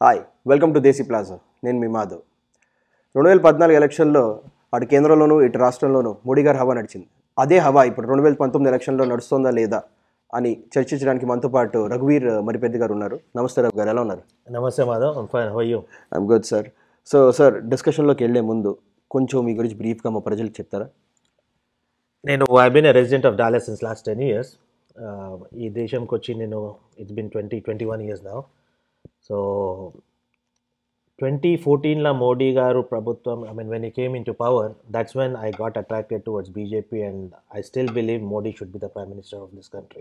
Hi welcome to Desi plaza. నేను మీ మాధవ్. 2014 ఎలక్షన్లో అటు కేంద్రంలోనూ ఇటు రాష్ట్రంలోనూ మోడీ గారి హవా నడిచింది. అదే హవా ఇప్పుడు 2019 ఎలక్షన్లో నడుస్తుందా లేదా అని చర్చించడానికి మనతో పాటు రఘువీర్ మరిపెద్ది గారు ఉన్నారు. నమస్తే రఘు గారు, ఎలా ఉన్నారు? నమస్తే Madhav, I'm fine. How are you? I'm good sir. Sir, డిస్కషన్లోకి వెళ్ళే ముందు కొంచెం మీ గురించి బ్రీఫ్గా మా ప్రజలకు చెప్తారా? I been a resident of Dallas since last 10 years. ఈ దేశంకి వచ్చి it's been 21 years now. So 2014లో మోడీ గారు ప్రభుత్వం, when he came in to power, that's when I got attracted towards BJP and I still believe Modi should be the prime minister of this country.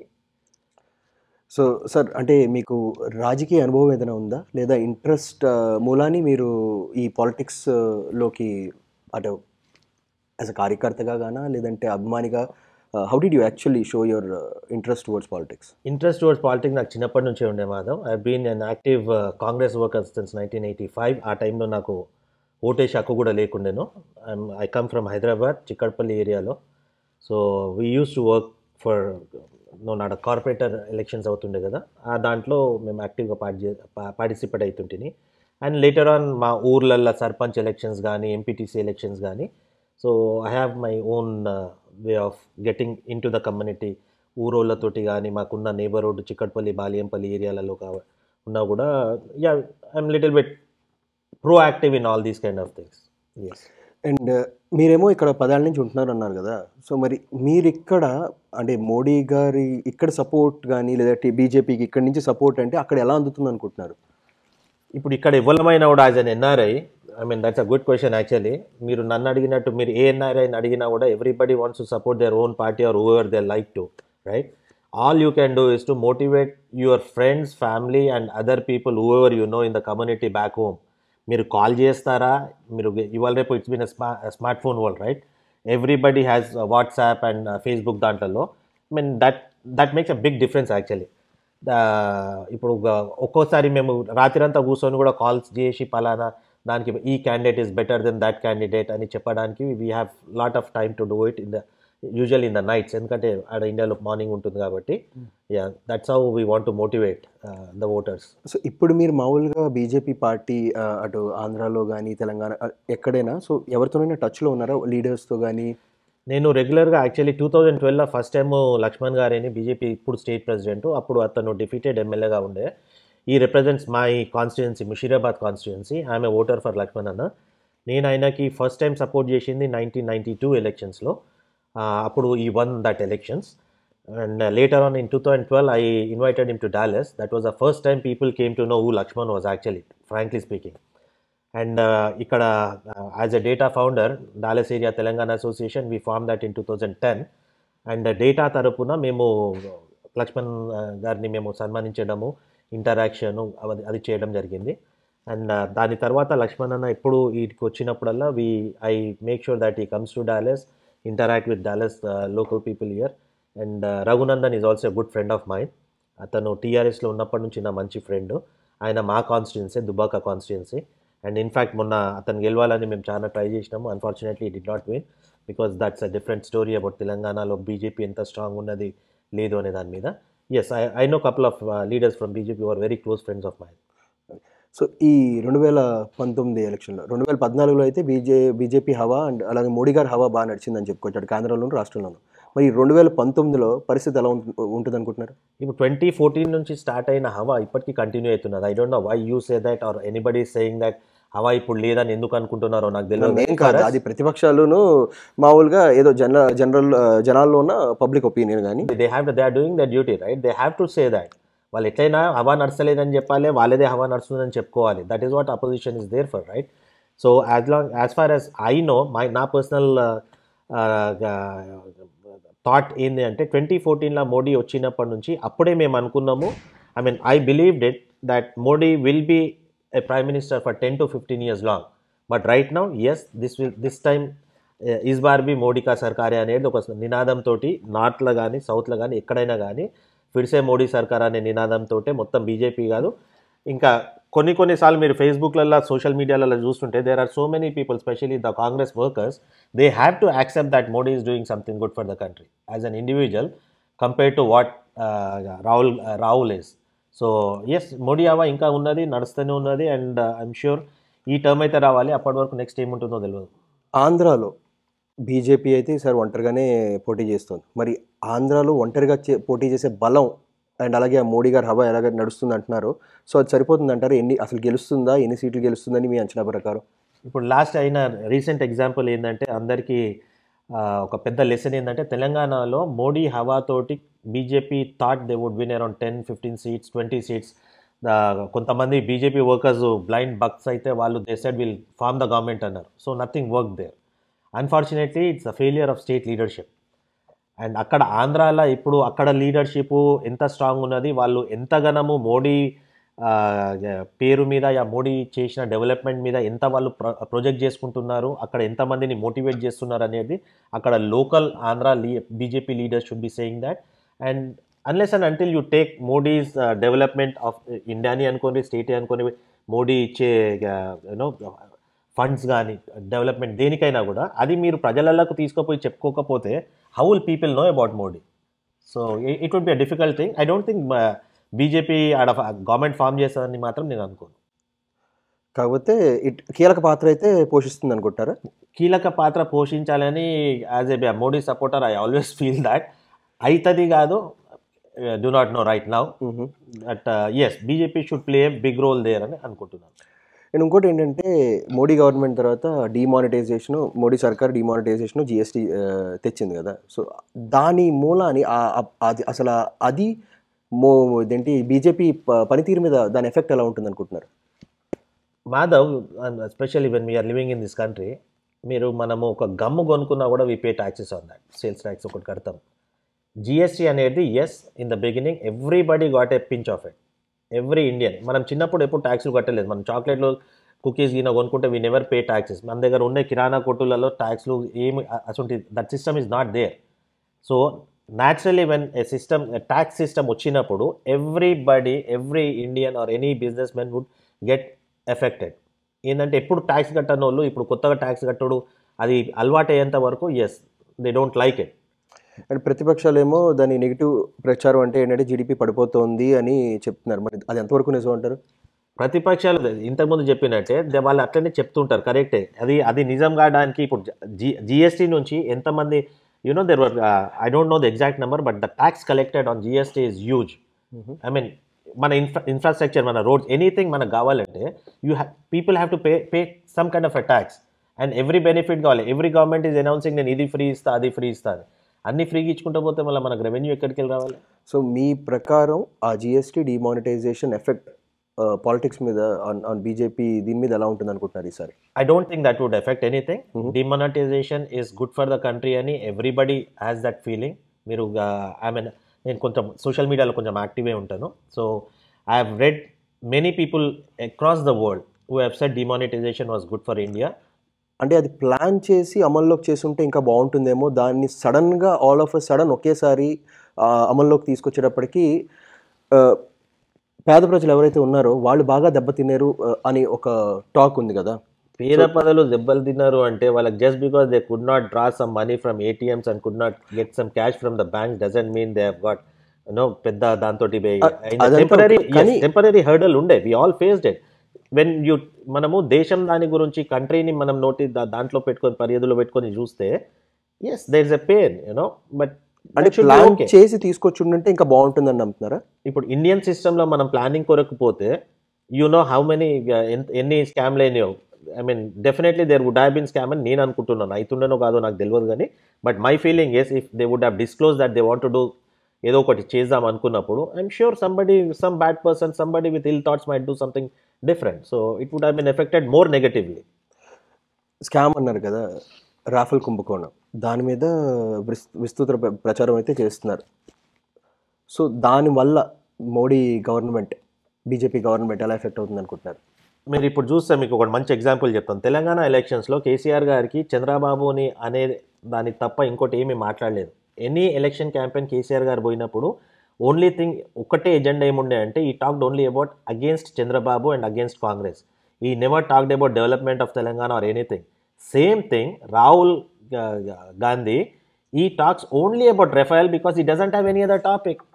So sir, అంటే మీకు రాజకీయ అనుభవం ఏదైనా ఉందా, లేదా ఇంట్రెస్ట్ మూలాన్ని మీరు ఈ పాలిటిక్స్లోకి అటు యాజ్ అ కార్యకర్తగా గానా లేదంటే అభిమానిగా, how did you actually show your interest towards politics? Interest towards politics నాకు చిన్నప్పటి నుంచే ఉండే Madhav. I been an active Congress worker since 1985. ఆ టైంలో నాకు ఓటేసి హక్కు కూడా లేకుండేను. I come from Hyderabad, Chikkadpally ఏరియాలో. So we use to work for నాడ కార్పొరేటర్ ఎలక్షన్స్ అవుతుండే కదా, ఆ దాంట్లో మేము యాక్టివ్గా పార్టిసిపేట్ అవుతుంటిని. అండ్ లేటర్ ఆన్ మా ఊర్లల్లో సర్పంచ్ ఎలక్షన్స్ కానీ, ఎంపీటీసీ ఎలక్షన్స్ కానీ. So I have my own way of getting in to the community. ఊరోళ్ళతోటి కానీ, మాకున్న నేబర్హుడ్ చిక్కడపల్లి, బాలియంపల్లి ఏరియాలలో ఉన్నా కూడా I'm little bit proactive in all these kind of things. Yes. And మీరేమో ఇక్కడ 10 ఏళ్ళ నుంచి ఉంటున్నారు అన్నారు కదా. సో మరి మీరు ఇక్కడ అంటే మోడీ గారి ఇక్కడ సపోర్ట్ కానీ లేదంటే బీజేపీకి ఇక్కడి నుంచి సపోర్ట్ అంటే అక్కడ ఎలా అందుతుంది అనుకుంటున్నారు? ఇప్పుడు ఇక్కడ ఎవరమైనా కూడా as an NRI, that's a good question actually. మీరు నన్ను అడిగినట్టు మీరు ఏ ఎన్ఆర్ఐని అడిగినా కూడా everybody wants to support their own party or whoever they like to, right? All you can do is to motivate your friends, family and other people whoever you know in the community back home. మీరు call చేస్తారా? మీరు ఇవాళ రేపు it's been smart phone world, right? Everybody has WhatsApp and Facebook దాంట్లో. That makes a big difference actually. ఇప్పుడు ఒక్కోసారి మేము రాత్రంతా కూర్చొని కూడా కాల్స్ చేసి పలానా దానికి ఈ candidate is better than that candidate అని చెప్పడానికి we have lot of time to do it usual in the nights, ఎందుకంటే ఆడ ఇండియాలో మార్నింగ్ ఉంటుంది కాబట్టి. That's how we want to motivate the voters. So ఇప్పుడు మీరు మామూలుగా బీజేపీ పార్టీ అటు ఆంధ్రాలో కానీ తెలంగాణ ఎక్కడైనా సో ఎవరితోనైనా టచ్లో ఉన్నారా, లీడర్స్తో కానీ? నేను రెగ్యులర్గా యాక్చువల్లీ 2012లో ఫస్ట్ టైం లక్ష్మణ్ గారేని, బీజేపీ ఇప్పుడు స్టేట్ ప్రెసిడెంట్, అప్పుడు అతను డిఫీటెడ్ ఎమ్మెల్యేగా ఉండే. He represents my constituency, Musheerabad constituency. I'm a voter for Laxman అన్న. నేను ఆయనకి ఫస్ట్ టైం సపోర్ట్ చేసింది 1992 ఎలక్షన్స్లో. అప్పుడు he won that elections. And later on in 2012 I invited him to Dallas. That was the first time people came to know who Laxman was actually, frankly speaking. And ఇక్కడ as a DATA founder, Dallas area Telangana association, we form that in 2010. And DATA తరపున మేము లక్ష్మణ్ గారిని మేము సన్మానించడము, interaction అది చేయడం జరిగింది. And దాని తర్వాత లక్ష్మణ్ అన్న ఎప్పుడు వీటికి వచ్చినప్పుడల్లా I make sure that he comes to Dallas, interact with Dallas local people here. And Raghunandan is also good friend of mine. అతను టీఆర్ఎస్లో ఉన్నప్పటి నుంచి నా మంచి ఫ్రెండ్. ఆయన మా constituency, Dubbaka constituency. And in fact మొన్న అతను గెలవాలని మేము చాలా ట్రై చేసినాము. Unfortunately did not win because that's a different story about తెలంగాణలో బీజేపీ ఎంత స్ట్రాంగ్ ఉన్నది లేదు అనే దాని మీద. Yes, I know couple of leaders from BJP are very close friends of mine. So ఈ 2019 ఎలక్షన్లో, 2014లో అయితే బీజేపీ హవా అండ్ అలాగే మోడీ గారి హవా బాగా నడిచిందని చెప్పుకోవచ్చు కేంద్రంలోను రాష్ట్రంలోను. మరి 2019లో పరిస్థితి ఎలా ఉంటుంది అనుకుంటున్నారు? ఇప్పుడు 2014 నుంచి స్టార్ట్ అయిన హవా ఇప్పటికీ కంటిన్యూ అవుతున్నది. I don't know why you say that are anybody saying that హవా ఇప్పుడు లేదని ఎందుకు అనుకుంటున్నారో నాకు తెలియదు. ఏం కాదు, అది ప్రతిపక్షాలను మామూలుగా ఏదో జనాల్లో ఉన్న పబ్లిక్ ఒపీనియన్. కానీ they are doing the duty, right? They have to say that. వాళ్ళు ఎట్లయినా హవా నడచలేదని చెప్పాలి, వాళ్ళదే హవా నడుస్తుందని చెప్పుకోవాలి. That is what opposition is there for, right? So as far as I know, నా పర్సనల్ థాట్ ఏంటి అంటే 2014లో మోడీ వచ్చినప్పటి నుంచి అప్పుడే మేము అనుకున్నాము, I believed it that Modi will be a prime minister for 10 to 15 years long. But right now, yes, this time is బార్ బి మోడీ కా సర్కారే అనేది ఒక నినాదంతో నార్త్లో కానీ సౌత్లో కానీ ఎక్కడైనా కానీ ఫిర్సే మోడీ సర్కార్ అనే నినాదంతో మొత్తం బీజేపీ కాదు, ఇంకా కొన్నిసార్లు మీరు ఫేస్బుక్లలో, సోషల్ మీడియాలలో చూస్తుంటే there are so many people, specially the Congress workers, they have to accept that Modi is doing something good for the country as an individual compared to what Rahul is. So yes, Modi హవా ఇంకా ఉన్నది, నడుస్తూనే ఉన్నది. అండ్ ఐఎమ్ షూర్ ఈ term అయితే రావాలి. అప్పటి వరకు నెక్స్ట్ ఏముంటుందో తెలియదు. ఆంధ్రాలో బీజేపీ అయితే ఈసారి ఒంటరిగానే పోటీ చేస్తుంది. మరి ఆంధ్రాలో ఒంటరిగా పోటీ చేసే బలం అండ్ అలాగే ఆ మోడీ గారు హవా ఎలాగ నడుస్తుంది అంటున్నారు. సో అది సరిపోతుంది అంటారు? అసలు గెలుస్తుందా, ఎన్ని సీట్లు గెలుస్తుందని మీ అంచనా ప్రకారం? ఇప్పుడు లాస్ట్ అయిన రీసెంట్ ఎగ్జాంపుల్ ఏంటంటే అందరికీ ఒక పెద్ద లెసన్ ఏంటంటే, తెలంగాణలో మోడీ హవాతోటి BJP thought they would win around 10-15 seats, 20 seats. కొంతమంది బీజేపీ వర్కర్స్ బ్లైండ్ బక్స్ అయితే వాళ్ళు they said will form the government అన్నారు. So nothing work there. Unfortunately it's a failure of state leadership. And అక్కడ ఆంధ్రాలో ఇప్పుడు అక్కడ లీడర్షిప్ ఎంత స్ట్రాంగ్ ఉన్నది, వాళ్ళు ఎంతగానము మోడీ పేరు మీద మోడీ చేసిన డెవలప్మెంట్ మీద ఎంత వాళ్ళు ప్రొజెక్ట్ చేసుకుంటున్నారు, అక్కడ ఎంతమందిని మోటివేట్ చేస్తున్నారు అనేది అక్కడ local Andhra BJP leaders should be saying that. And unless and until you take Modi's development of ఇండియాని అనుకోని, స్టేట్ అనుకోని, మోడీ ఇచ్చే యూనో ఫండ్స్ కానీ డెవలప్మెంట్ దేనికైనా కూడా అది మీరు ప్రజలకు తీసుకుపోయి చెప్పుకోకపోతే how will people know about Modi? So it would be a difficult thing. I don't think BJP ఆడ గవర్నమెంట్ ఫామ్ చేస్తుందని మాత్రం నేను అనుకోను. కాకపోతే కీలక పాత్ర అయితే పోషిస్తుంది అనుకుంటారా? కీలక పాత్ర పోషించాలని as a Modi supporter I always feel that. అవుతుంది కాదు, do not know right now. But yes, BJP should play a big role there అని అనుకుంటున్నాను. అండ్ ఇంకోటి ఏంటంటే, మోడీ గవర్నమెంట్ తర్వాత డిమానిటైజేషను, మోడీ సర్కార్ డిమానిటైజేషను, జిఎస్టీ తెచ్చింది కదా. సో దాని మూలాన్ని అది అసలు అది ఇదేంటి బీజేపీ పనితీరు మీద దాని ఎఫెక్ట్ ఎలా ఉంటుంది అనుకుంటున్నారు? Madhav, especially when we are living in this country, మనము ఒక గమ్ము కొనుక్కున్నా కూడా we pay taxes on that. Sales tax ఒకటి కడతాం. జిఎస్టీ అనేది yes, in the beginning everybody got a pinch of it. Every Indian. మనం చిన్నప్పుడు ఎప్పుడు ట్యాక్స్లు కట్టలేదు. మనం చాక్లెట్లు, కుకీస్ గిన కొనుక్కుంటే వీ నెవర్ పే ట్యాక్సెస్. మన దగ్గర ఉండే కిరాణా కొట్టులలో ట్యాక్స్లు ఏమి అసలు that system is not there. So naturally when tax system వచ్చినప్పుడు every Indian or any businessmen would get affected. ఏంటంటే ఎప్పుడు ట్యాక్స్ కట్టని వాళ్ళు ఇప్పుడు కొత్తగా ట్యాక్స్ కట్టడు అది అలవాటు అయ్యేంత వరకు yes, they don't like it. And ప్రతిపక్షాలేమో దాని నెగిటివ్ ప్రచారం అంటే ఏంటంటే జీడిపి పడిపోతుంది అని చెప్తున్నారు. మరి అది ఎంతవరకు నిజం అంటారు? ప్రతిపక్షాలు ఇంతకుముందు చెప్పినట్టే వాళ్ళు అట్లనే చెప్తుంటారు, కరెక్టే. అది నిజం కావడానికి ఇప్పుడు జిఎస్టీ నుంచి ఎంతమంది there were I don't know the exact number, but the tax collected on GST is huge. I mean, మన ఇన్ఫ్రాస్ట్రక్చర్, మన రోడ్స్, ఎనీథింగ్ మనకు కావాలంటే people have to pay some kind of a tax. And every benefit కావాలి. Every government is announcing నేను ఇది free ఇస్తా, అది free ఇస్తా అని. అన్ని ఫ్రీగా ఇచ్చుకుంటూ పోతే మళ్ళీ మనకు రెవెన్యూ ఎక్కడికి వెళ్ళి రావాలి? సో మీ ప్రకారం ఆ జిఎస్టీ డిమానిటైజేషన్ ఎఫెక్ట్ పాలిటిక్స్ మీద ఆన్ బీజేపీ దీని మీద ఎలా ఉంటుంది అనుకుంటున్నారు ఈసారి? I don't think that would affect anything. Demonetisation is good for the country అని ఎవ్రీబడి హ్యాస్ దట్ ఫీలింగ్. మీరు నేను కొంచెం సోషల్ మీడియాలో కొంచెం యాక్టివే ఉంటాను. So I have read many people across the world who have said demonetisation was good for India. అంటే అది ప్లాన్ చేసి అమల్లోకి చేస్తుంటే ఇంకా బాగుంటుందేమో. దాన్ని సడన్గా ఆల్ ఆఫ్ అ సడన్ ఒకేసారి అమల్లోకి తీసుకొచ్చేటప్పటికి పేద ప్రజలు ఎవరైతే ఉన్నారో వాళ్ళు బాగా దెబ్బతిన్నారు అని ఒక టాక్ ఉంది కదా. పేద ప్రజలు దెబ్బలు తిన్నారు అంటే వాళ్ళకి just because they could not draw some money from ATMs and could not get some cash from the bank doesn't mean they have got పెద్ద దాంతో టెంపరీ హర్డల్ ఉండే. We all faced it. When మనము దేశం దాని గురించి కంట్రీని మనం దాంట్లో పెట్టుకొని పరిధిలో పెట్టుకొని చూస్తే yes there is a pain but అంటే ప్లాన్ చేసి తీసుకొచ్చుంటే ఇంకా బాగుంటుందని నమ్ముతున్నారా? ఇప్పుడు ఇండియన్ సిస్టంలో మనం ప్లానింగ్ కొరకు పోతే హౌ మెనీ ఎన్ని స్కామ్లు అయినాయో. I mean definitely there would have been scam అని నేను అనుకుంటున్నాను. అవుతుండేనో కాదో నాకు తెలియదు కానీ but my feeling is, if they would have disclose that they want to do ఏదో ఒకటి చేద్దాం అనుకున్నప్పుడు I'm sure some bad person, somebody with ill thoughts might do something different. So it would have been affected more negatively. Scam అన్నారు కదా, Rafale కుంభకోణం, దాని మీద విస్తృత ప్రచారం అయితే చేస్తున్నారు. సో దానివల్ల మోడీ గవర్నమెంట్, బీజేపీ గవర్నమెంట్ ఎలా ఎఫెక్ట్ అవుతుంది అనుకుంటున్నారు? మీరు ఇప్పుడు చూస్తే మీకు ఒక మంచి ఎగ్జాంపుల్ చెప్తాను. తెలంగాణ ఎలక్షన్స్లో కేసీఆర్ గారికి చంద్రబాబుని అనే దానికి తప్ప ఇంకోటి ఏమీ మాట్లాడలేదు. ఎనీ ఎలక్షన్ క్యాంపెయిన్ కేసీఆర్ గారు పోయినప్పుడు ఓన్లీ థింగ్ ఒకటే ఎజెండా ఏముండే అంటే he talked only about against Chandrababu and against Congress. He never talked about development of Telangana or anything. Same thing Rahul Gandhi, he talks only about Rafale because he doesn't have any other topic.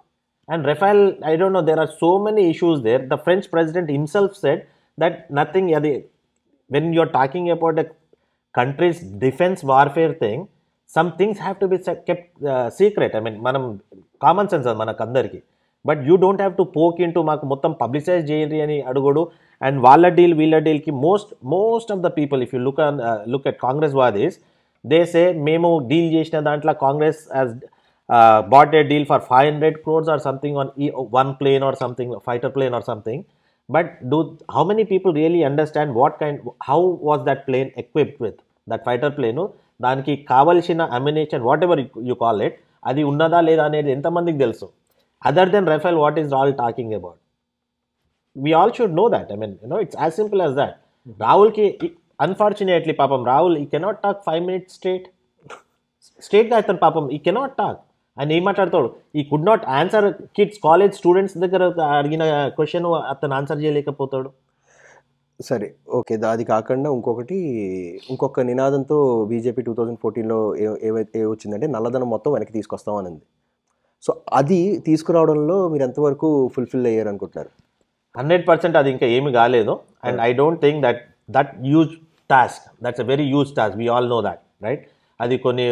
And Rafale, I don't know, there are so many issues there. The French president himself said that nothing, when you're talking about a country's defense warfare thing, some things have to be kept secret. I mean, manam common sense అది మనకందరికి. But you don't have to poke in to మాకు మొత్తం publicise చేయండి అని అడుగుడు. And వాళ్ళ deal వీళ్ళ డీల్కి most of the people if you look at Congress వాదీస్, దే సే మేము డీల్ చేసిన దాంట్లో Congress as bought a deal for 500 crores or something on one plane or something, fighter plane or something. But how many people really understand how was that plane equipped with? That fighter plane, దానికి కావలసిన ammunition whatever you call it, అది ఉన్నదా లేదా అనేది ఎంతమందికి తెలుసు? Other than Rafale, what is all talking about? We all should know that. I mean, it's as simple as that. Rahulకి, unfortunately, papam, Rahul, he cannot talk 5 minutes straight గా అతను పాపం ఈ కెనాట్ టాక్. ఆయన ఏం మాట్లాడతాడు? He could not answer kids, college students దగ్గర అడిగిన క్వశ్చన్ అతను ఆన్సర్ చేయలేకపోతాడు. సరే, ఓకే. అది కాకుండా ఇంకొక నినాదంతో బీజేపీ 2014లో ఏవైతే వచ్చిందంటే నల్లధనం మొత్తం వెనక్కి తీసుకొస్తామనింది. సో అది తీసుకురావడంలో మీరు ఎంతవరకు ఫుల్ఫిల్ అయ్యారు అనుకుంటున్నారు? 100% అది ఇంకా ఏమి కాలేదు. And I don't think that huge task, that's a very huge task, we all know that, right? అది కొన్ని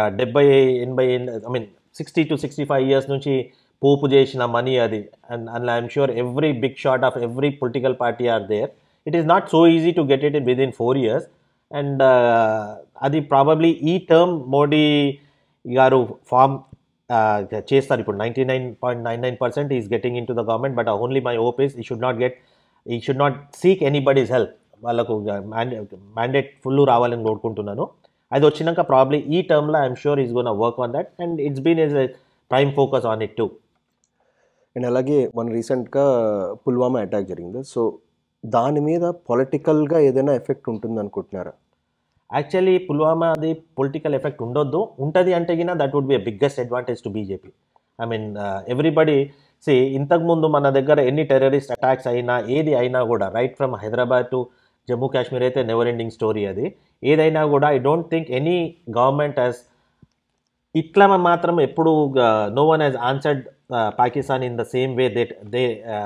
70-80 ఐ మీన్ 60 to 65 ఇయర్స్ నుంచి పోపు చేసిన మనీ అది. And I'm sure every big shot of every political party are there. It is not so easy to get it within 4 years. And అది probably he term Modi garu form చేస్తారు. ఇప్పుడు 99.99% is getting in to the government. But only my hope is he should not seek anybody's help. వాళ్ళకు mandate full రావాలని కోరుకుంటున్నాను. అది వచ్చినాక probably he టర్మ్లో I'm sure is gonna work on that and it's been a prime focus on it too. And అలాగే మన రీసెంట్గా Pulwama attack జరిగింది. సో దాని మీద పొలిటికల్గా ఏదైనా ఎఫెక్ట్ ఉంటుంది అనుకుంటున్నారా? యాక్చువల్లీ పుల్వామా అది పొలిటికల్ ఎఫెక్ట్ ఉంటుంది అంటే గిన that would be a biggest advantage to BJP. I mean everybody ఇంతకుముందు మన దగ్గర ఎన్ని టెర్రరిస్ట్ అటాక్స్ అయినా ఏది అయినా కూడా, right from Hyderabad to Jammu Kashmir అయితే నెవర్ ఎండింగ్ స్టోరీ అది. ఏదైనా కూడా I don't think any government has ఇట్లా మాత్రం ఎప్పుడు no one has answered Pakistan in the same way they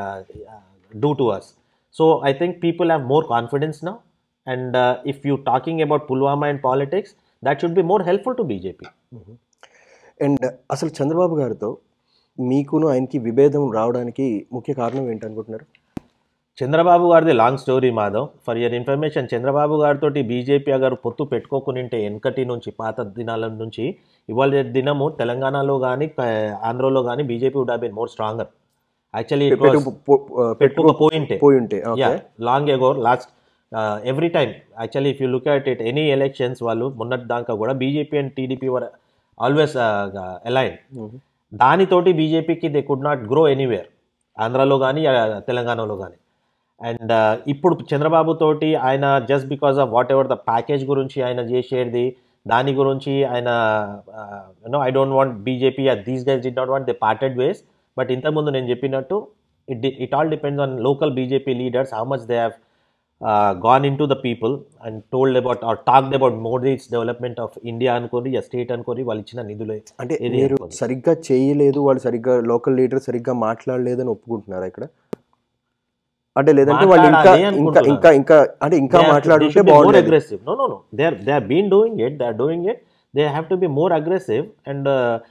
do to us. So I think people have more confidence now. And if you talking about Pulwama and politics, that should be more helpful to BJP. And అసలు చంద్రబాబు గారితో మీకును ఆయనకి విభేదం రావడానికి ముఖ్య కారణం ఏంటనుకుంటున్నారు? చంద్రబాబు గారిది long story Madhav. For your information, Chandrababu గారితో బీజేపీ గారు పొత్తు పెట్టుకోకుంటే వెనకటి నుంచి, పాత దినాల నుంచి ఇవాళ దినము తెలంగాణలో కానీ ఆంధ్రలో కానీ BJP would have been more stronger. Actually పెట్టుకోపోయింటే long ago lost every time. Actually if you look at it any elections, వాళ్ళు మొన్నటి దాకా కూడా BJP and TDP were always align. దానితోటి బీజేపీకి they could not grow anywhere, ఆంధ్రాలో కానీ తెలంగాణలో కానీ. అండ్ ఇప్పుడు చంద్రబాబు తోటి ఆయన just because of whatever the package గురించి ఆయన చేసేది, దాని గురించి ఆయన I don't want BJP, these guys did not want, they parted ways. But ఇంతకుముందు నేను చెప్పినట్టు it all depends on local BJP leaders, how much they have gone into the people and told about or talked about Modi's development of India అనుకోని, state అనుకోని, వాళ్ళు ఇచ్చిన నిధులే. అంటే మీరు సరిగ్గా చేయలేదు, వాళ్ళు సరిగ్గా లోకల్ లీడర్ సరిగ్గా మాట్లాడలేదని ఒప్పుకుంటున్నారా ఇక్కడ? అంటే లేదంటే వాళ్ళు ఇంకా మాట్లాడుతుంటే బాగుంటుంది. Aggressive. No they have been doing it, they have to be more aggressive. And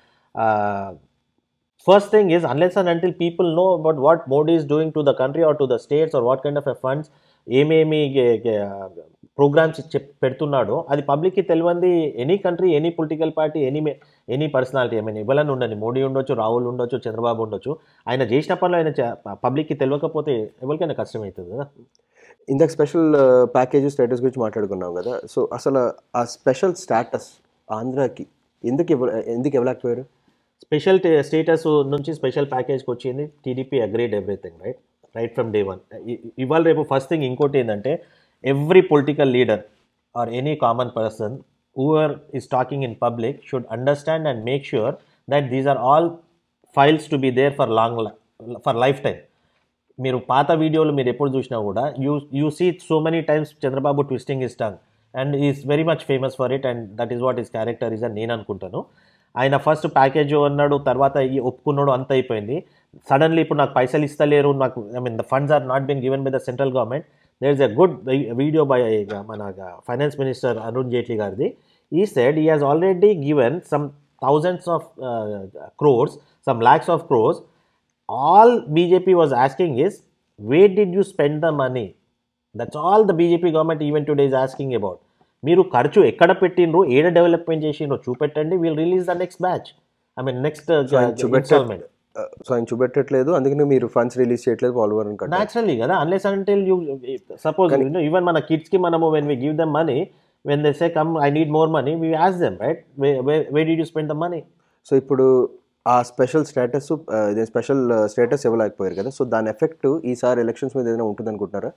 first thing is, unless and until people know about what Modi is doing to the country or to the states or what kind of a funds, ఏమేమి programmes పెడుతున్నాడో అది పబ్లిక్కి తెలియంది. Any country, any political party, any personality, I mean ఎవరైనా ఉండని, మోడీ ఉండొచ్చు, రాహుల్ ఉండొచ్చు, చంద్రబాబు ఉండొచ్చు, ఆయన చేసిన పనులు ఆయన పబ్లిక్కి తెలియకపోతే ఎవరికైనా కష్టమవుతుంది కదా. ఇందాక స్పెషల్ ప్యాకేజ్ స్టేటస్ గురించి మాట్లాడుకున్నాం కదా. సో అసలు ఆ స్పెషల్ స్టేటస్ ఆంధ్రాకి ఎందుకు ఇవ్వలేకపోయారు? స్పెషల్ స్టేటస్ నుంచి స్పెషల్ ప్యాకేజ్కి వచ్చింది, TDP agreed everything, right from day one. ఇవాళ రేపు ఫస్ట్ థింగ్ ఇంకోటి ఏంటంటే, every political leader or any common person whoever is talking in public should understand and make sure that these are all files to be there for lifetime. మీరు పాత వీడియోలు మీరు ఎప్పుడు చూసినా కూడా you see so many times Chandrababu twisting his tongue and is very much famous for it, and that is what is character is అని నేను అనుకుంటాను. ఆయన ఫస్ట్ ప్యాకేజ్ అన్నాడు, తర్వాత ఒప్పుకున్నాడు, అంత అయిపోయింది. సడన్లీ ఇప్పుడు నాకు పైసలు ఇస్తలేరు, నాకు I mean the funds are not being given by the central government. There is a good video by మన ఫైనాన్స్ మినిస్టర్ అరుణ్ జైట్లీ గారిది. He said he has already given some thousands of crores, some lakhs of crores. All BJP was asking is, where did you spend the money? That's all the BJP government even today is asking about. మీరు ఖర్చు ఎక్కడ పెట్టినరు, ఏడ development చేసినో చూపెట్టండి, will release the next batch, I mean next instalment. So ఆయన చూపెట్టట్లేదు, అందుకని మీరు ఫండ్స్ రిలీజ్ చేయట్లేదు పోలవరం కట్ట. న్యాచురల్లీ కదా, unless until you suppose even మన కిడ్స్కి మనము when we give them money, when they say come I need more money, we ask them, right, where did you spend the money? So ఇప్పుడు ఆ special status special status ఇవ్వలేకపోయారు కదా, so దాని effect ఈసారి elections మీద ఏదైనా ఉంటుంది అనుకుంటున్నారా?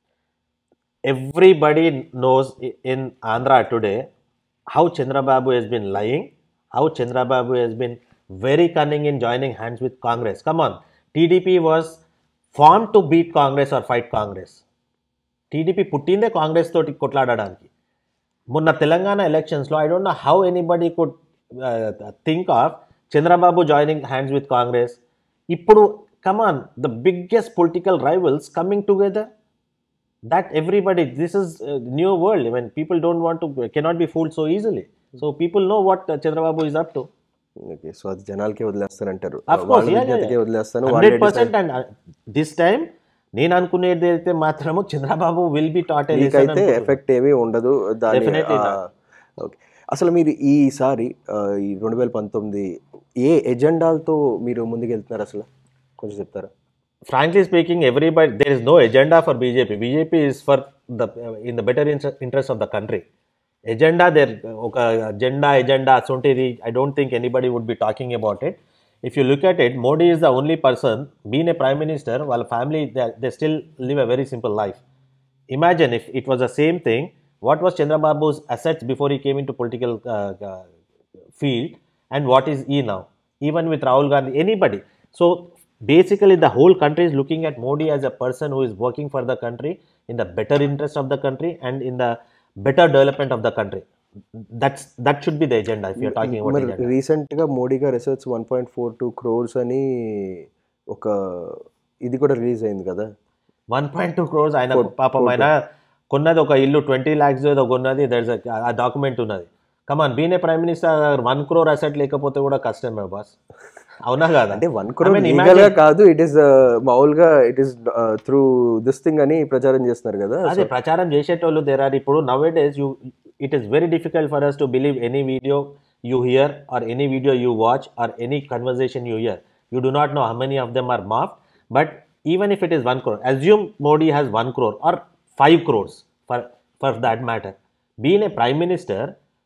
Everybody knows in Andhra today how Chandrababu has been lying, how Chandrababu has been very cunning in joining hands with Congress. Come on, TDP was formed to beat Congress or fight Congress. TDP పుట్టిందే కాంగ్రెస్ తోటి కొట్లాడడానికి. మొన్న తెలంగాణ ఎలక్షన్స్లో I don't know how anybody could think of Chandrababu joining hands with Congress. ఇప్పుడు come on, the biggest political rivals coming together, that everybody, this is new world. I mean people don't want to, cannot be fooled so easily. So people know what Chandrababu is up to. Okay, so అది జనాలకే వదిలేస్తారంటారు. Of course, yeah. 100%. And this time నేను అనుకునేది అయితే మాత్రము Chandrababu will be taught అయితే effect ఏమీ ఉండదు దాని. ఓకే, అసలు మీరు ఈసారి ఈ 2019 ఏ ఎజెండాలతో మీరు ముందుకెళ్తున్నారు అసలు కొంచెం చెప్తారా? Frankly speaking, everybody, there is no agenda for BJP. BJP is for the in the better interest of the country. Agenda, there ఒక ఎజెండా అసొంటిది I don't think anybody would be talking about it. If you look at it, Modi is the only person, being a prime minister, while family, they still live a very simple life. Imagine if it was the same thing, what was Chandrababu's assets before he came into political field, and what is he now? Even with Rahul Gandhi, anybody. So basically the whole country is looking at Modi as a person who is working for the country in the better interest of the country and in the better development of the country. That should be the agenda if you're talking about agenda. రీసెంట్గా మోడీ గారు research 1.42 crores అని ఒక ఇది కూడా release అయింది కదా. 1.2 crores ఆయన పాపం ఆయన కొన్నది ఒక ఇల్లు 20 lakhs ఏదో కొన్నది. దట్స్ ఆ డాక్యుమెంట్ ఉన్నది. Come on, been a prime minister 1 crore asset లేకపోతే కూడా కష్టమే బాస్, అవునా కాదా? అంటే 1 crore లీగల్ గా కాదు, ఇట్ ఈస్ మామూలుగా it is through this thing అని ప్రచారం చేస్తున్నారు కదా. అదే ప్రచారం చేసేటోళ్ళు దేర్ ఆర్. ఇప్పుడు now it is it is very difficult for us to believe any video you hear or any video you watch or any conversation you hear. You do not know how many of them are morphed. But even if it is 1 crore, assume Modi has 1 crore or 5 crores for that matter. Being a prime minister,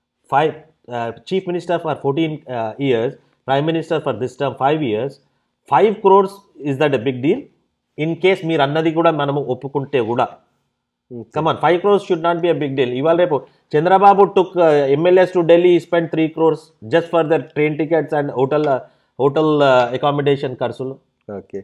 chief minister for 14 years, prime minister for this term 5 years, 5 crores, is that a big deal? In case meer annadi kuda manamu oppukunte kuda, come on, 5 crores should not be a big deal. Ival repo Chandrababu took MLAs to Delhi, he spent 3 crores just for their train tickets and hotel accommodation ఖర్చులు. Okay,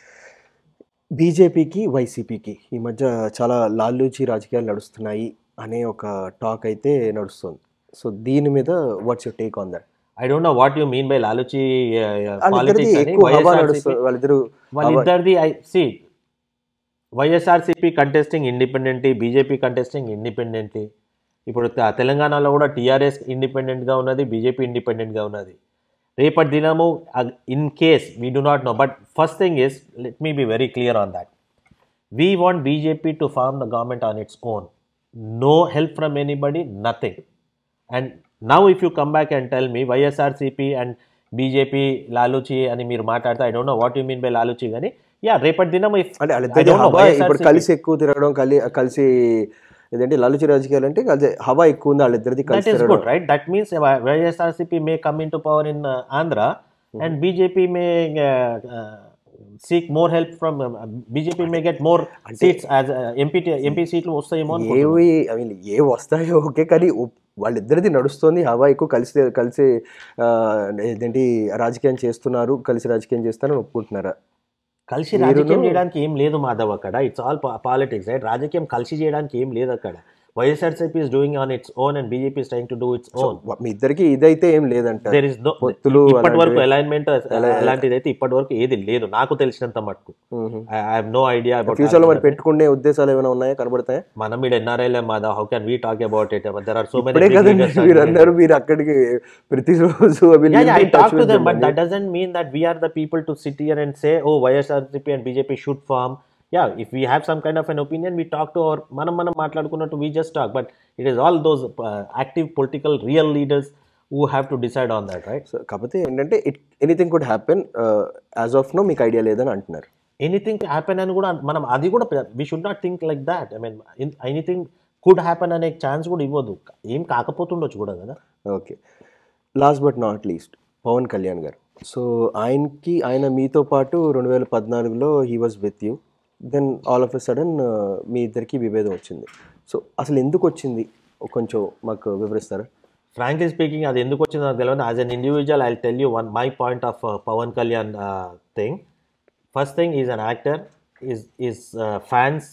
బీజేపీకి వైసీపీకి ఈ మధ్య చాలా లాలూచి రాజకీయాలు నడుస్తున్నాయి అనే ఒక టాక్ అయితే నడుస్తుంది. సో దీని మీద what's your take on that? I don't know what you mean by లాలూచి పాలిటిక్స్ అని. వాళ్ళిద్దరిది I see, YSRCP contesting independently, BJP contesting independently. ఇప్పుడు తెలంగాణలో కూడా టీఆర్ఎస్ ఇండిపెండెంట్గా ఉన్నది, బీజేపీ ఇండిపెండెంట్గా ఉన్నది. రేపటి దినము in case we do not know, but first thing is let me be very clear on that. We want BJP to form the government on its own, no help from anybody, nothing. And now if you come back and tell me YSRCP and BJP లాలూచి అని మీరు మాట్లాడితే, I don't know what you mean by లాలూచి, కానీ yeah రేపటి దినం ఇప్పుడు కలిసి ఎక్కువ తిరగడం, కలిసి ఏదంటే లాలూచి రాజకీయాలు అంటే హవా ఎక్కువ ఉంది వాళ్ళిద్దరిది కలిసి తిరగడం, right? That means YSRCP may come in to power in Andhra and BJP may seek more help from BJP may get more seats as MP సీట్లు వస్తాయేమో. ఏ వస్తాయో ఓకే, కానీ వాళ్ళిద్దరిది నడుస్తుంది హవా ఎక్కువ, కలిసి ఏంటి రాజకీయం చేస్తున్నారు, కలిసి రాజకీయం చేస్తారని ఒప్పుకుంటున్నారా? కలిసి రాజకీయం చేయడానికి ఏం లేదు మాధవ్ అక్కడ. It's all politics, right? రాజకీయం కలిసి చేయడానికి ఏం లేదు అక్కడ. YSRCP is doing on its own and BJP is trying to do its own. మీ ఇద్దరికి ఇదైతే ఏం లేదంట. There is no పొత్తులు ఇప్పటి వరకు అలైన్మెంట్ అలాంటిది అయితే ఇప్పటి వరకు ఏది లేదు నాకు తెలిసినంత మటుకు. I have no idea about future లో మరి పెట్టుకునే ఉద్దేశాలు ఏమైనా ఉన్నాయా, కనబడతాయా? మనం ఇక్కడ ఎన్ఆర్ఐలే మాదా, how can we talk about it? There are so many ఇప్పుడే కదండి మీరు అన్నారు మీరు అక్కడికి ప్రతిరోజు I talk to them, but that doesn't mean that we are the people to sit here and say, oh, YSRCP and BJP should form. Yeah, if we have some kind of an opinion, we talk to our మనం మాట్లాడుకున్నట్టు we just talk, but it is all those active political real leaders who have to decide on that, right? So కాకపోతే ఏంటంటే anything could happen as of no మీకు idea లేదని అంటున్నారు. Anything happen అని కూడా మనం అది కూడా we should not think like that. I mean, anything could happen అనే ఛాన్స్ కూడా ఇవ్వదు, ఏం కాకపోతుండొచ్చు కూడా కదా. Okay, last but not least Pawan Kalyan garu. So ఆయన మీతో పాటు 2014లో he was with you, then all of a sudden మీ ఇద్దరికి విభేదం వచ్చింది. సో అసలు ఎందుకు వచ్చింది కొంచెం మాకు వివరిస్తారా? ఫ్రాంక్లీ స్పీకింగ్ అది ఎందుకు వచ్చిందో నాకు తెలియదు. As an individual I tell you my point of Pawan Kalyan thing. First thing is an actor, is fans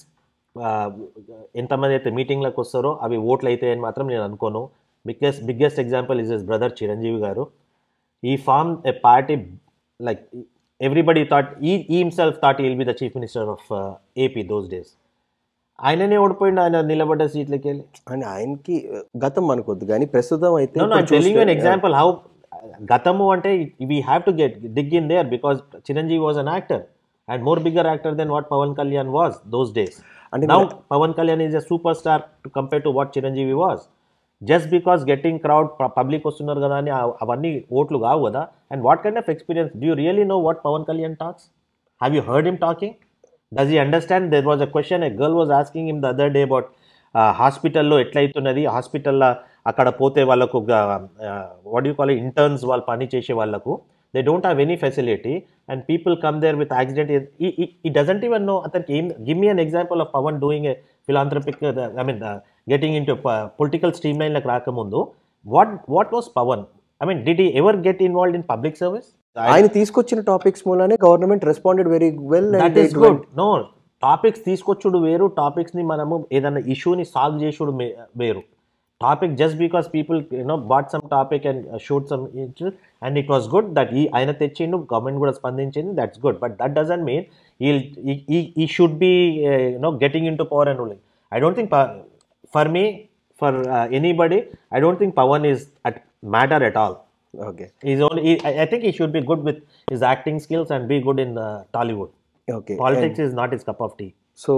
ఎంతమంది అయితే మీటింగ్లకు వస్తారో అవి ఓట్లు అవుతాయి అని మాత్రం నేను అనుకోను. Biggest example is his brother Chiranjeevi garu. He form a party like everybody thought he himself thought he will be the chief minister of AP those days. ఆయననే ఓడిపోయిండు ఆయన నిలబడ్డ సీట్లకి వెళ్ళి. అని ఆయనకి గతం అనుకోద్దు కానీ ప్రస్తుతం అయితే I'm telling you an example how గతము అంటే we have to dig in there because Chiranjeevi was an actor and more bigger actor than what Pawan Kalyan was those days. And now Pawan Kalyan is a superstar to compare to what Chiranjeevi was. Just because getting crowd public వస్తున్నారు కదా అని అవన్నీ ఓట్లు కావు కదా. And what kind of experience do you really know what Pawan Kalyan talks? Have you heard him talking? Does he understand? There was a question, a girl was asking him the other day about హాస్పిటల్లో ఎట్లయితున్నది, హాస్పిటల్లో అక్కడ పోతే వాళ్ళకు what you call interns వాళ్ళు పని చేసే వాళ్ళకు they don't have any facility and people come there with accident. He doesn't even know అతనికి ఏం. Give me an example of Pawan doing a philanthropic, I mean getting into political streamline like రాకముందు what was Pawan? I mean, did he ever get involved in public service? ఆయన తీసుకొచ్చిన topics మూలానే government responded very well. That is good. No, topics తీసుకొచ్చుడు వేరు, topics ని మనము ఏదైనా ఇష్యూని సాల్వ్ చేసుడు వేరు. Topic just because people bought some topic and shoot some and it was good that ఆయన తెచ్చిండు, గవర్నమెంట్ కూడా స్పందించింది, that's good. But that doesn't mean he should be getting into power and ruling. I don't think for me, for anybody, I don't think Pawan is matter at all. Okay. He's only. I think he should be good with his acting skills and be good in Tollywood. Okay. Politics is not his cup of tea. So,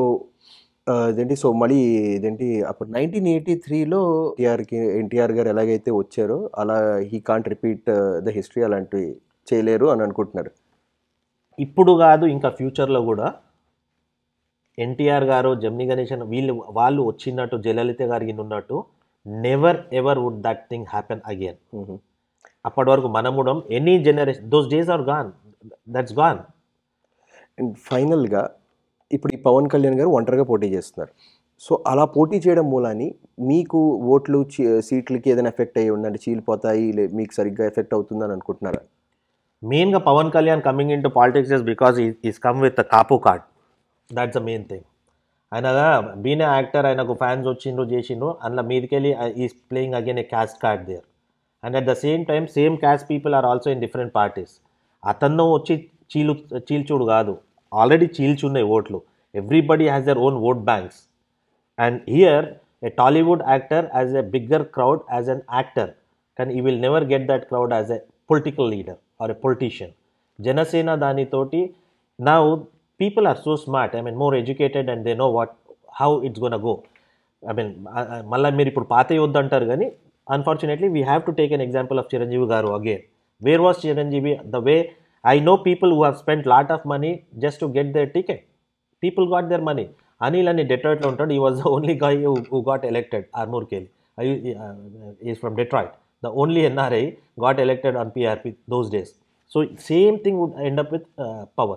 so మళ్ళీ ఇదేంటి అప్పుడు 1983లో ఎన్టీఆర్ గారు ఎలాగైతే వచ్చారో అలా he can't repeat the history అలాంటివి చేయలేరు అని అనుకుంటున్నారు. ఇప్పుడు కాదు, ఇంకా ఫ్యూచర్లో కూడా ఎన్టీఆర్ గారు, జమినీ గణేశన్ వాళ్ళు వచ్చినట్టు, జయలలిత గారికి ఉన్నట్టు never ever would that thing happen again. అప్పటి వరకు మనం కూడా any generation those days are gone, that's gone. And ఫైనల్గా ఇప్పుడు ఈ పవన్ కళ్యాణ్ గారు ఒంటరిగా పోటీ చేస్తున్నారు. సో అలా పోటీ చేయడం మూలాన్ని మీకు ఓట్లు సీట్లకి ఏదైనా ఎఫెక్ట్ అయ్యి ఉందంటే చీలిపోతాయి, మీకు సరిగ్గా ఎఫెక్ట్ అవుతుందని అనుకుంటున్నారా? మెయిన్గా Pawan Kalyan coming into politics is because is come with the Kapu card. That's the main thing. ఆయన బీనే యాక్టర్, ఆయనకు ఫ్యాన్స్ వచ్చిండ్రు చేసిండ్రు, అందులో మీదకెళ్ళి is playing again a caste card there. And at the same time same caste people are also in different parties. అతను వచ్చి చీల్చుడు కాదు, ఆల్రెడీ చీల్చున్నాయి ఓట్లు. Everybody has their own vote banks. And here a Tollywood actor as a bigger crowd as an actor, కానీ he will never get that crowd as a political leader or a politician. Janasena దానితోటి నా people are so smart, I mean more educated and they know how it's going to go. I mean malla meer ippudu paate yoddu antaru gani unfortunately we have to take an example of Chiranjeevi garu again. Where was Chiranjeevi? The way I know people who have spent lot of money just to get their ticket. People got their money. Anil ani Detroit lo untadu, he was the only guy who got elected. Armour Kelly is from Detroit. The only NRI got elected on PRP those days. So same thing would end up with Pawan.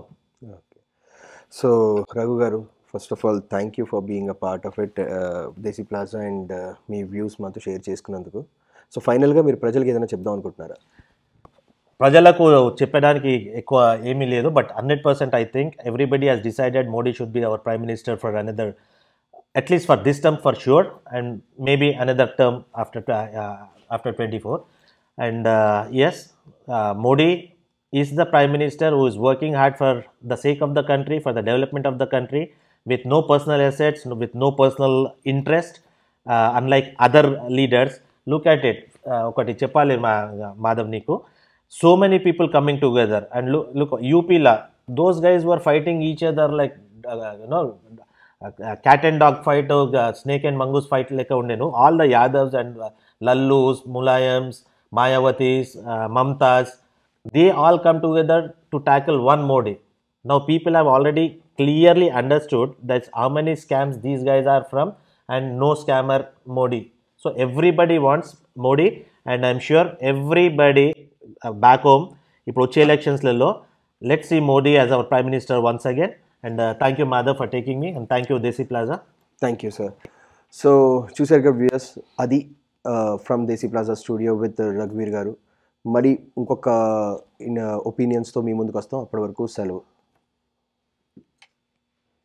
So Raghu garu, first of all thank you for being a part of it Desi Plaza and మీ views మాతో share చేసుకున్నందుకు. So ఫైనల్గా మీరు ప్రజలకు ఏదైనా చెప్దాం అనుకుంటున్నారా? ప్రజలకు చెప్పడానికి ఎక్కువ ఏమీ లేదు, but 100% I think everybody has decided Modi should be our prime minister for another at least for this term for sure, and maybe another term after 24. And yes, Modi is the prime minister who is working hard for the sake of the country, for the development of the country, with no personal assets, with no personal interest, unlike other leaders. Look at it, ఒకటి చెప్పాలి మాధవ్ నీకు, so many people coming together, and look UP la, those guys were fighting each other like cat and dog fight, snake and mongoose fight like undenu. All the Yadavs and Lallus, Mulayams, Mayavatis, Mamtas, they all come together to tackle one Modi. Now people have already clearly understood that's how many scams these guys are from, and no scammer Modi. So everybody wants Modi, and I'm sure everybody back home, ఇప్పుడు వచ్చే ఎలక్షన్స్లలో let's see Modi as our prime minister once again. And thank you Madhav for taking me, and thank you Desi Plaza. Thank you sir. So చూసారు కదా viewers, అది from Desi Plaza studio with రఘువీర్ గారు. మరి ఇంకొక ఒపీనియన్స్తో మీ ముందుకు వస్తాం. అప్పటి వరకు సెలవు.